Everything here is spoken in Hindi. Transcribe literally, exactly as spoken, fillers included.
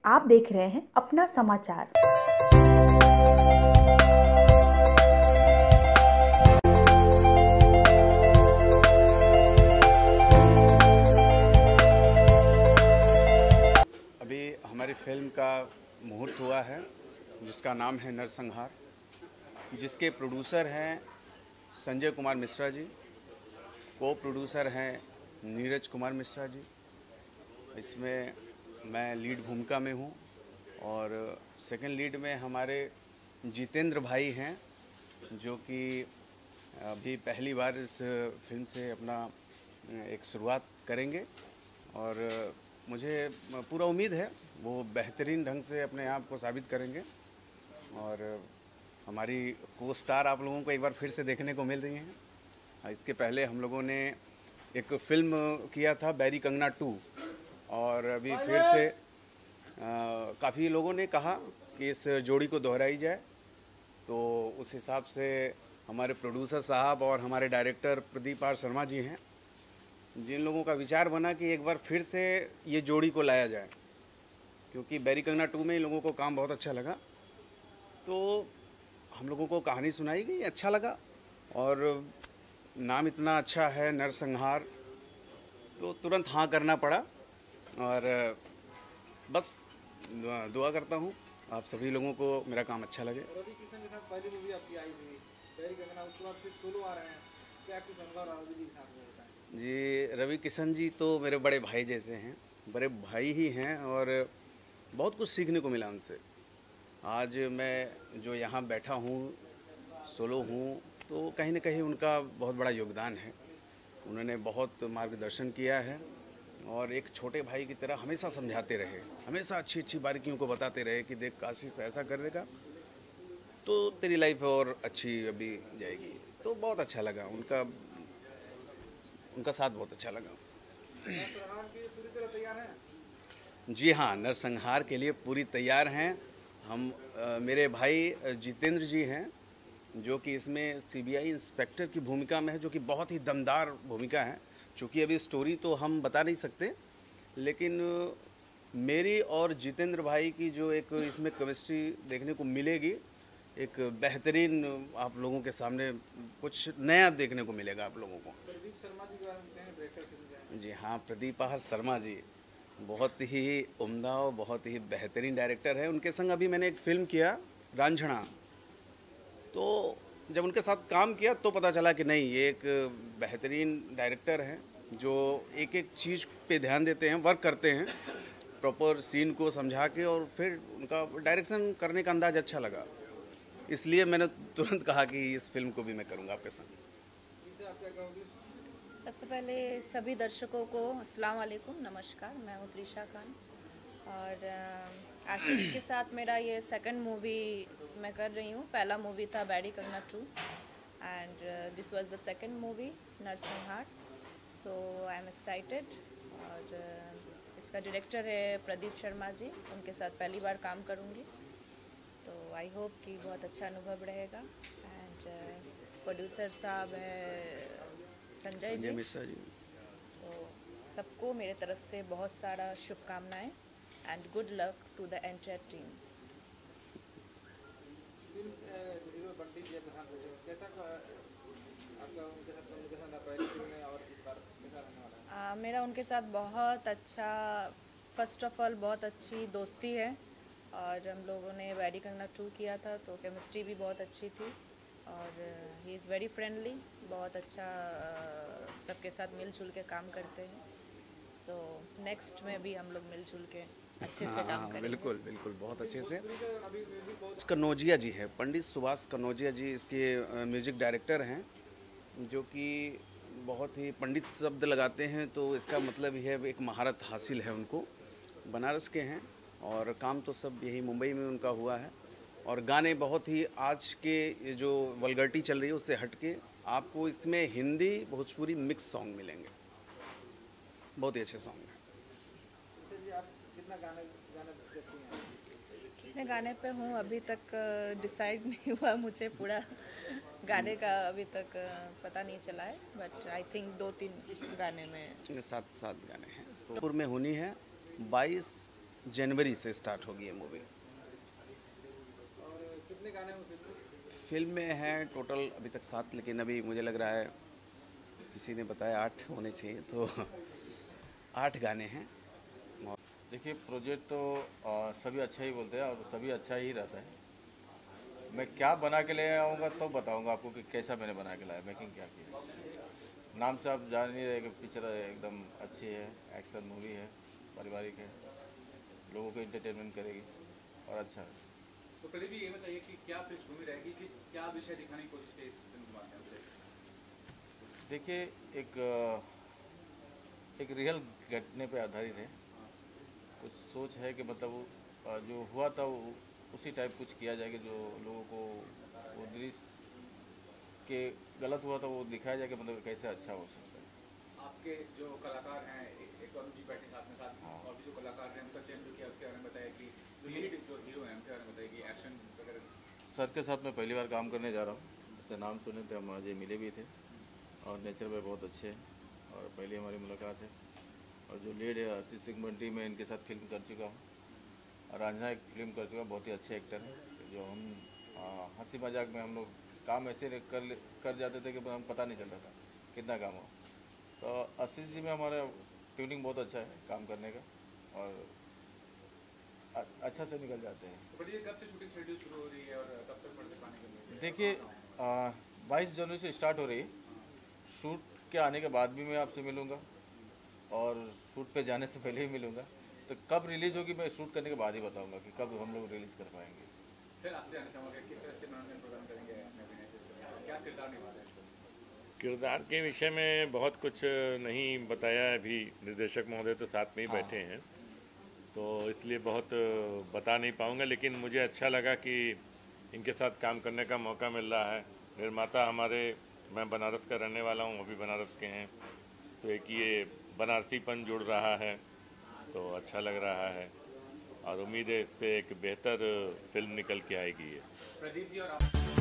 आप देख रहे हैं अपना समाचार। अभी हमारी फिल्म का मुहूर्त हुआ है जिसका नाम है नरसंहार, जिसके प्रोड्यूसर हैं संजय कुमार मिश्रा जी, को प्रोड्यूसर हैं नीरज कुमार मिश्रा जी। इसमें मैं लीड भूमिका में हूँ और सेकंड लीड में हमारे जितेंद्र भाई हैं, जो कि अभी पहली बार इस फिल्म से अपना एक शुरुआत करेंगे और मुझे पूरा उम्मीद है वो बेहतरीन ढंग से अपने आप को साबित करेंगे। और हमारी को स्टार आप लोगों को एक बार फिर से देखने को मिल रही हैं। इसके पहले हम लोगों ने एक फ़िल्म किया था बैरी कंगना टू, और अभी फिर से काफ़ी लोगों ने कहा कि इस जोड़ी को दोहराई जाए, तो उस हिसाब से हमारे प्रोड्यूसर साहब और हमारे डायरेक्टर प्रदीप आर शर्मा जी हैं, जिन लोगों का विचार बना कि एक बार फिर से ये जोड़ी को लाया जाए, क्योंकि बैरी कंगना टू में इन लोगों को काम बहुत अच्छा लगा। तो हम लोगों को कहानी सुनाई गई, अच्छा लगा, और नाम इतना अच्छा है नरसंहार, तो तुरंत हाँ करना पड़ा। और बस दुआ करता हूँ आप सभी लोगों को मेरा काम अच्छा लगे। रवि किशन के साथ पहली मूवी आपकी आई थी बैरी कंगना, उसके बाद फिर सोलो आ रहे हैं, क्या कुछ अनुभव रवि जी के साथ में बताएं? जी, रवि किशन जी तो मेरे बड़े भाई जैसे हैं, बड़े भाई ही हैं, और बहुत कुछ सीखने को मिला उनसे। आज मैं जो यहाँ बैठा हूँ, सोलो हूँ, तो कहीं ना कहीं उनका बहुत बड़ा योगदान है। उन्होंने बहुत मार्गदर्शन किया है और एक छोटे भाई की तरह हमेशा समझाते रहे, हमेशा अच्छी अच्छी बारीकियों को बताते रहे कि देख आशीष ऐसा करेगा तो तेरी लाइफ और अच्छी अभी जाएगी। तो बहुत अच्छा लगा उनका उनका साथ बहुत अच्छा लगा। नरसंहार के पूरी तरह तैयार हैं? जी हाँ, नरसंहार के लिए पूरी तैयार हैं हम। आ, मेरे भाई जितेंद्र जी हैं, जो कि इसमें सीबीआई इंस्पेक्टर की भूमिका में है, जो कि बहुत ही दमदार भूमिका है। चूँकि अभी स्टोरी तो हम बता नहीं सकते, लेकिन मेरी और जितेंद्र भाई की जो एक इसमें केमिस्ट्री देखने को मिलेगी, एक बेहतरीन आप लोगों के सामने कुछ नया देखने को मिलेगा आप लोगों को। प्रदीप शर्मा जी के बारे में बताएं, डायरेक्टर फिल्म के। जी हाँ, प्रदीप आर शर्मा जी बहुत ही उम्दा और बहुत ही बेहतरीन डायरेक्टर है। उनके संग अभी मैंने एक फ़िल्म किया रांझना, तो जब उनके साथ काम किया तो पता चला कि नहीं, ये एक बेहतरीन डायरेक्टर हैं, जो एक एक चीज़ पे ध्यान देते हैं, वर्क करते हैं प्रॉपर सीन को समझा के, और फिर उनका डायरेक्शन करने का अंदाज़ अच्छा लगा। इसलिए मैंने तुरंत कहा कि इस फिल्म को भी मैं करूँगा आपके संग। इनसे आप क्या कहोगे? सबसे पहले सभी दर्शकों को अस्सलाम वालेकुम, नमस्कार। मैं हूँ त्रिशा खान, और अ, आशीष के साथ मेरा ये सेकंड मूवी मैं कर रही हूँ। पहला मूवी था Bairi Kangana two, and this was the second movie Narsanhar. So I am excited. और uh, इसका डायरेक्टर है प्रदीप शर्मा जी, उनके साथ पहली बार काम करूँगी, तो आई होप कि बहुत अच्छा अनुभव रहेगा। एंड प्रोड्यूसर साहब है संजय जी, मिश्रा जी। तो सबको मेरे तरफ से बहुत सारा शुभकामनाएं and good luck to the entire team. Film hero Bunty ji के साथ कैसा आपका उनके साथ कम्युनिकेशन रहा पहली फिल्म में, और इस बार कैसा रहने वाला है? uh, मेरा उनके साथ बहुत अच्छा, फर्स्ट ऑफ ऑल बहुत अच्छी दोस्ती है, और हम लोगों ने बैरी कंगना टू किया था तो केमिस्ट्री भी बहुत अच्छी थी, और ही इज़ वेरी फ्रेंडली, बहुत अच्छा uh, सबके साथ मिलजुल के काम करते हैं। सो so, नेक्स्ट में भी हम लोग मिलजुल के अच्छे से काम करेंगे। बिल्कुल बिल्कुल, बहुत अच्छे से। पूरी तरह अभी म्यूजिक बहुत कनौजिया जी है, पंडित सुभाष कनौजिया जी इसके म्यूज़िक डायरेक्टर हैं, जो कि बहुत ही पंडित शब्द लगाते हैं, तो इसका मतलब ये है एक महारत हासिल है उनको। बनारस के हैं और काम तो सब यही मुंबई में उनका हुआ है, और गाने बहुत ही आज के ये जो वल्गरिटी चल रही है उससे हट के आपको इसमें हिंदी भोजपुरी मिक्स सॉन्ग मिलेंगे, बहुत ही अच्छे सॉन्ग हैं। इससे जी आप कितना गाने गाने देखती हैं? कितने गाने पे हूँ अभी तक डिसाइड नहीं हुआ मुझे, पूरा गाने का अभी तक अ, पता नहीं चला है, बट आई थिंक दो तीन गाने में। सात सात गाने हैं। तो पुर में होनी है बाईस जनवरी से स्टार्ट होगी ये मूवी। और कितने गाने हैं फिल्म में? फिल्म में हैं टोटल अभी तक सात, लेकिन अभी मुझे लग रहा है किसी ने बताया आठ होने चाहिए, तो आठ गाने हैं। देखिए प्रोजेक्ट तो आ, सभी अच्छा ही बोलते हैं और सभी अच्छा ही रहता है। मैं क्या बना के ले आऊँगा तो बताऊँगा आपको कि कैसा मैंने बना के लाया, मेकिंग क्या की है। नाम से आप जान ही रहे कि पिक्चर एकदम अच्छी है, एक्शन मूवी है, पारिवारिक है, लोगों को एंटरटेनमेंट करेगी और अच्छा है। तो प्रदीप जी ये बताइए कि क्या पृष्ठभूमि रहेगी, किस क्या विषय दिखाने की कोशिश की इस फिल्म के माध्यम से? देखिए एक एक रियल घटने पे आधारित है। कुछ सोच है कि मतलब वो जो हुआ था वो उसी टाइप कुछ किया जाए कि जो लोगों को वो दृश्य के गलत हुआ था वो दिखाया जाए कि मतलब कैसे अच्छा हो सकता है। आपके जो कलाकार हैं, एक अरुण जी बैठे साथ में साथ हाँ। और भी जो कलाकार हैं उनका चयन जो किया उसके बारे में बताया कि जो लीड जो हीरो हैं उनके बारे में बताया कि एक्शन वगैरह। सर के साथ मैं पहली बार काम करने जा रहा हूँ। उससे नाम सुने थे, हम आज ये मिले भी थे और नेचर में बहुत अच्छे हैं और पहली हमारी मुलाकात है। और जो लीड है आशीष सिंह बंटी, मैं इनके साथ फिल्म कर चुका हूँ और रांझा एक फिल्म कर चुका, बहुत ही अच्छे एक्टर हैं। जो हम हंसी मजाक में हम लोग काम ऐसे कर कर जाते थे कि हम पता नहीं चलता था कितना काम हो। तो आशीष जी में हमारा ट्यूनिंग बहुत अच्छा है काम करने का और अच्छा से निकल जाते हैं। तो बड़ी कब से शूटिंग शेड्यूल शुरू हो रही है और कब तक पड़ते पाने के लिए? देखिए बाईस जनवरी से स्टार्ट हो रही है। शूट के आने के बाद भी मैं आपसे मिलूँगा और शूट पे जाने से पहले ही मिलूँगा। तो कब रिलीज़ होगी मैं शूट करने के बाद ही बताऊँगा कि कब हम लोग रिलीज़ कर पाएंगे। फिर आपसे जानना चाहूँगा किस तरह से मनोरंजन प्रदान करेंगे अपने अभिनय से, क्या किरदार निभा रहे हैं? किरदार के विषय में बहुत कुछ नहीं बताया है अभी, निर्देशक महोदय तो साथ में ही बैठे हैं तो इसलिए बहुत बता नहीं पाऊँगा, लेकिन मुझे अच्छा लगा कि इनके साथ काम करने का मौका मिल रहा है। निर्माता हमारे, मैं बनारस का रहने वाला हूँ, वो भी बनारस के हैं, तो एक ये बनारसीपन जुड़ रहा है तो अच्छा लग रहा है और उम्मीद है इससे एक बेहतर फिल्म निकल के आएगी। ये प्रदीप जी और आप